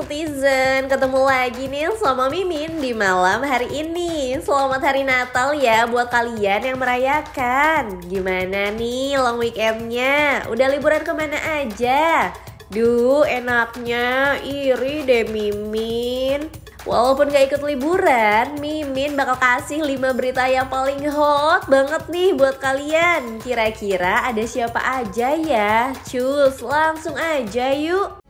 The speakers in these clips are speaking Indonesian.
Citizen, ketemu lagi nih sama Mimin di malam hari ini. Selamat hari Natal ya buat kalian yang merayakan. Gimana nih long weekendnya? Udah liburan kemana aja? Duh, enaknya, iri deh Mimin. Walaupun gak ikut liburan, Mimin bakal kasih 5 berita yang paling hot banget nih buat kalian. Kira-kira ada siapa aja ya? Cus, langsung aja yuk.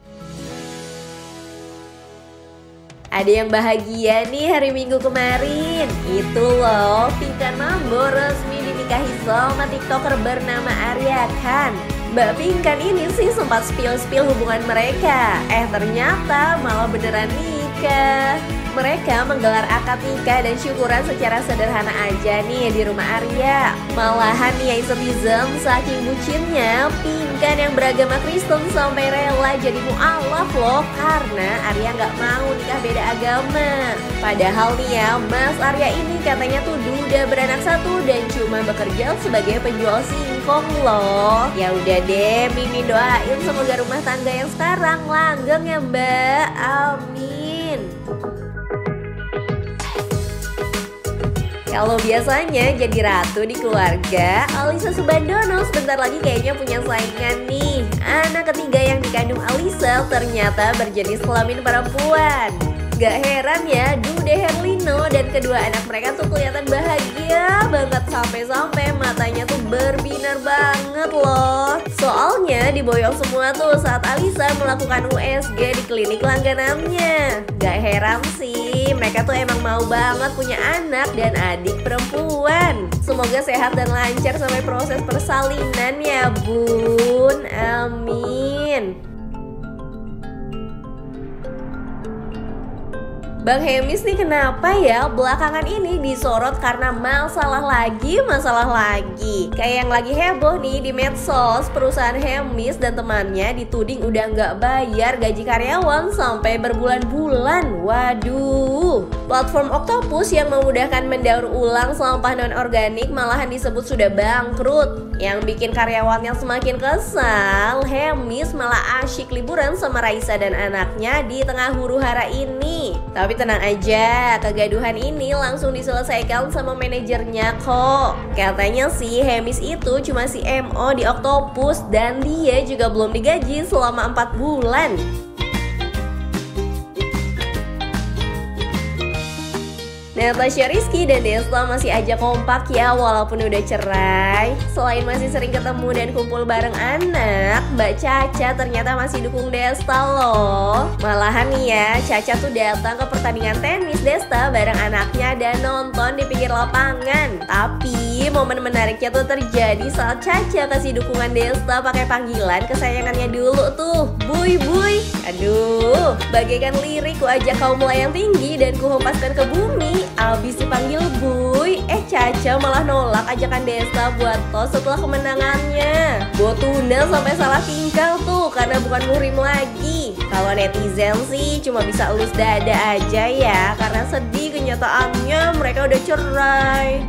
Ada yang bahagia nih hari Minggu kemarin. Itu loh, Pinkan Mambo resmi dinikahi sama TikToker bernama Arya Khan. Mbak Pinkan ini sih sempat spill hubungan mereka. Ternyata malah beneran nikah. Mereka menggelar akad nikah dan syukuran secara sederhana aja nih di rumah Arya. Malahan nih Citizen, saking bucinnya, Pinkan yang beragama Kristen sampai rela jadi mu'alaf loh karena Arya nggak mau nikah beda agama. Padahal nih ya, Mas Arya ini katanya tuh udah beranak satu dan cuma bekerja sebagai penjual singkong loh. Ya udah deh, Mimin doain semoga rumah tangga yang sekarang langgeng ya Mbak. Amin. Kalau biasanya jadi ratu di keluarga, Alyssa Soebandono sebentar lagi kayaknya punya saingan nih. Anak ketiga yang dikandung Alyssa ternyata berjenis kelamin perempuan. Gak heran ya, Dude Herlino dan kedua anak mereka tuh kelihatan bahagia banget sampai-sampai matanya tuh berbinar banget loh. Soalnya diboyong semua tuh saat Alyssa melakukan USG di klinik langganannya. Gak heran sih, mereka tuh emang mau banget punya anak dan adik perempuan. Semoga sehat dan lancar sampai proses persalinan ya Bun, amin. Bang Hemis nih kenapa ya belakangan ini disorot karena masalah lagi. Kayak yang lagi heboh nih di medsos, perusahaan Hemis dan temannya dituding udah nggak bayar gaji karyawan sampai berbulan-bulan. Waduh, platform Octopus yang memudahkan mendaur ulang sampah non-organik malahan disebut sudah bangkrut. Yang bikin karyawannya semakin kesal, Hemis malah asyik liburan sama Raisa dan anaknya di tengah huru-hara ini. Tapi tenang aja, kegaduhan ini langsung diselesaikan sama manajernya kok. Katanya sih Hemis itu cuma si MO di Octopus dan dia juga belum digaji selama 4 bulan. Natasha Rizky dan Desta masih aja kompak ya walaupun udah cerai. Selain masih sering ketemu dan kumpul bareng anak, Mbak Caca ternyata masih dukung Desta loh. Malahan nih ya, Caca tuh datang ke pertandingan tenis Desta bareng anaknya dan nonton di pinggir lapangan. Tapi momen menariknya tuh terjadi saat Caca kasih dukungan Desta pakai panggilan kesayangannya dulu tuh, Buy Buy. Aduh, bagaikan lirik ku ajak kau melayang tinggi dan ku hempaskan ke bumi. Abis dipanggil Buy, Caca malah nolak ajakan Desta buat tos setelah kemenangannya. Botunda sampai salah tingkah tuh karena bukan murim lagi. Kalau netizen sih cuma bisa elus dada aja ya karena sedih kenyataannya mereka udah cerai.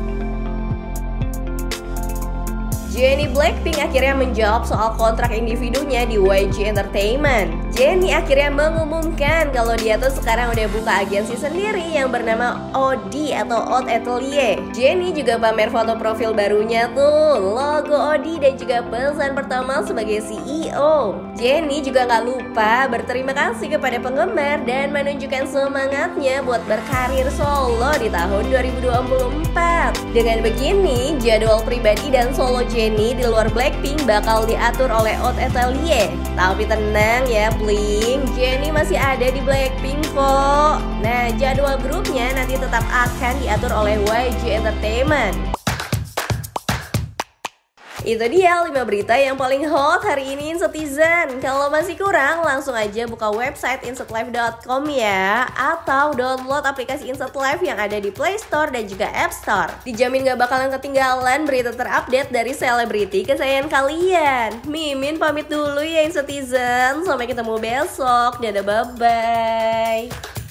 Jennie Blackpink akhirnya menjawab soal kontrak individunya di YG Entertainment. Jennie akhirnya mengumumkan kalau dia tuh sekarang udah buka agensi sendiri yang bernama OD atau Oud Atelier. Jennie juga pamer foto profil barunya tuh, logo OD dan juga pesan pertama sebagai CEO. Jennie juga gak lupa berterima kasih kepada penggemar dan menunjukkan semangatnya buat berkarir solo di tahun 2024. Dengan begini, jadwal pribadi dan solo Jennie di luar Blackpink bakal diatur oleh Oud Atelier. Tapi tenang ya Blink, Jennie masih ada di Blackpink kok. Nah, jadwal grupnya nanti tetap akan diatur oleh YG Entertainment. Itu dia 5 berita yang paling hot hari ini Citizen. Kalau masih kurang, langsung aja buka website insetlife.com ya. Atau download aplikasi Inset Life yang ada di Play Store dan juga App Store. Dijamin gak bakalan ketinggalan berita terupdate dari selebriti kesayangan kalian. Mimin pamit dulu ya Citizen. Sampai ketemu besok. Dadah, bye-bye.